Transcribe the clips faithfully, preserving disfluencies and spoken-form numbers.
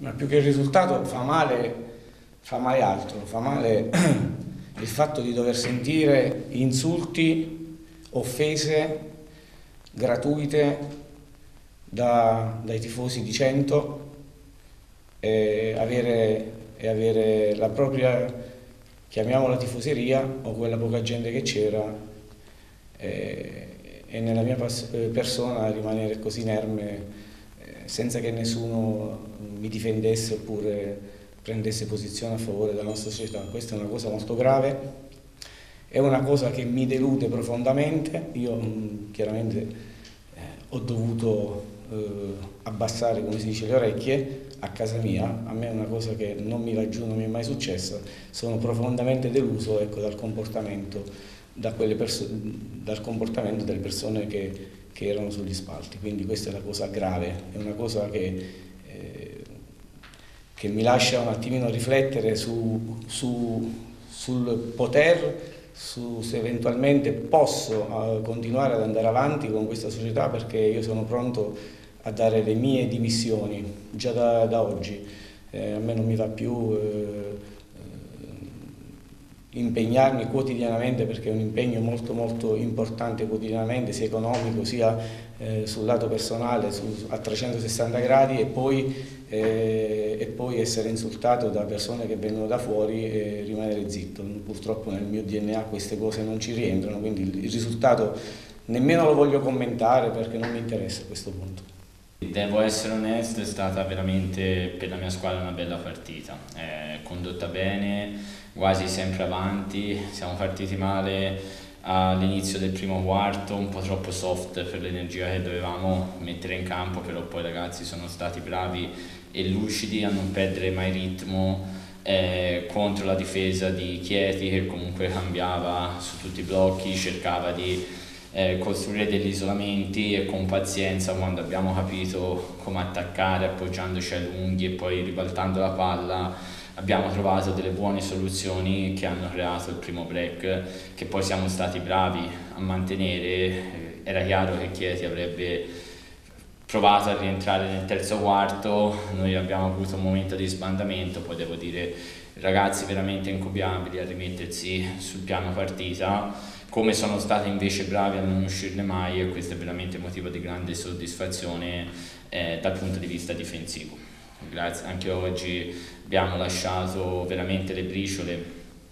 Ma più che il risultato fa male, fa male altro, fa male il fatto di dover sentire insulti, offese gratuite da, dai tifosi di Cento e avere, e avere la propria, chiamiamola tifoseria, o quella poca gente che c'era, e, e nella mia persona rimanere così inerme senza che nessuno mi difendesse oppure prendesse posizione a favore della nostra società. Questa è una cosa molto grave, è una cosa che mi delude profondamente. Io mh, chiaramente eh, ho dovuto eh, abbassare, come si dice, le orecchie a casa mia. A me è una cosa che non mi va giù, non mi è mai successa. Sono profondamente deluso, ecco, dal comportamento, da quelle dal comportamento delle persone che che erano sugli spalti, quindi questa è la cosa grave, è una cosa che, eh, che mi lascia un attimino riflettere su, su, sul poter, su se eventualmente posso uh, continuare ad andare avanti con questa società, perché io sono pronto a dare le mie dimissioni già da, da oggi. Eh, a me non mi va più eh, impegnarmi quotidianamente, perché è un impegno molto molto importante quotidianamente, sia economico sia eh, sul lato personale, su, a trecentosessanta gradi, e poi, eh, e poi essere insultato da persone che vengono da fuori e rimanere zitto. Purtroppo nel mio D N A queste cose non ci rientrano, quindi il, il risultato nemmeno lo voglio commentare perché non mi interessa a questo punto. Devo essere onesto, è stata veramente per la mia squadra una bella partita, è condotta bene, quasi sempre avanti. Siamo partiti male all'inizio del primo quarto, un po' troppo soft per l'energia che dovevamo mettere in campo, però poi i ragazzi sono stati bravi e lucidi a non perdere mai ritmo eh, contro la difesa di Chieti, che comunque cambiava su tutti i blocchi, cercava di Eh, costruire degli isolamenti, e con pazienza, quando abbiamo capito come attaccare appoggiandoci ai lunghi e poi ribaltando la palla, abbiamo trovato delle buone soluzioni che hanno creato il primo break, che poi siamo stati bravi a mantenere. Era chiaro che Chieti avrebbe provato a rientrare nel terzo quarto, noi abbiamo avuto un momento di sbandamento, poi devo dire ragazzi veramente incopiabili a rimettersi sul piano partita, come sono stati invece bravi a non uscirne mai, e questo è veramente motivo di grande soddisfazione eh, dal punto di vista difensivo. Grazie, anche oggi abbiamo lasciato veramente le briciole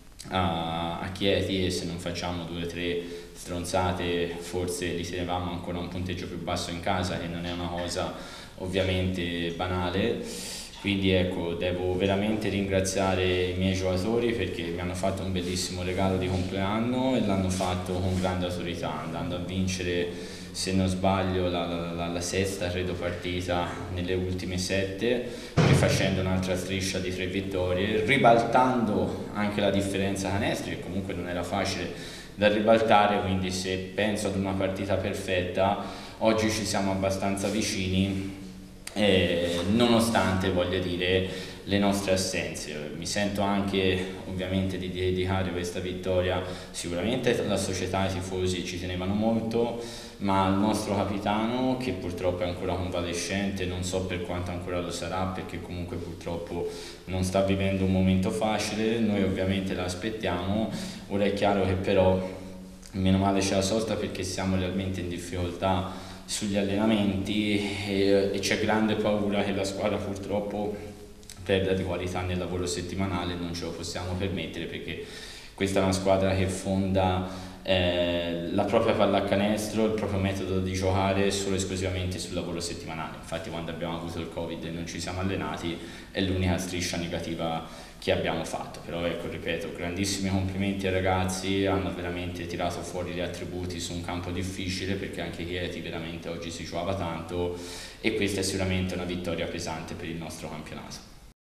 a, a Chieti, e se non facciamo due o tre stronzate forse li tenevamo ancora un punteggio più basso in casa, che non è una cosa ovviamente banale. Quindi ecco, devo veramente ringraziare i miei giocatori, perché mi hanno fatto un bellissimo regalo di compleanno e l'hanno fatto con grande autorità, andando a vincere, se non sbaglio, la, la, la, la sesta credo partita nelle ultime sette, rifacendo un'altra striscia di tre vittorie, ribaltando anche la differenza canestri, che comunque non era facile da ribaltare. Quindi se penso ad una partita perfetta, oggi ci siamo abbastanza vicini, Eh, nonostante, voglio dire, le nostre assenze. Mi sento anche ovviamente di dedicare questa vittoria sicuramente alla società, ai tifosi ci tenevano molto, ma al nostro capitano, che purtroppo è ancora convalescente, non so per quanto ancora lo sarà, perché comunque purtroppo non sta vivendo un momento facile. Noi ovviamente l'aspettiamo. Ora è chiaro che però meno male c'è la sosta, perché siamo realmente in difficoltà sugli allenamenti e, e c'è grande paura che la squadra purtroppo perda di qualità nel lavoro settimanale. Non ce lo possiamo permettere, perché questa è una squadra che fonda eh, la propria pallacanestro, il proprio metodo di giocare solo e esclusivamente sul lavoro settimanale. Infatti quando abbiamo avuto il Covid e non ci siamo allenati è l'unica striscia negativa che abbiamo fatto. Però ecco, ripeto, grandissimi complimenti ai ragazzi, hanno veramente tirato fuori gli attributi su un campo difficile, perché anche Chieti veramente oggi si giocava tanto, e questa è sicuramente una vittoria pesante per il nostro campionato.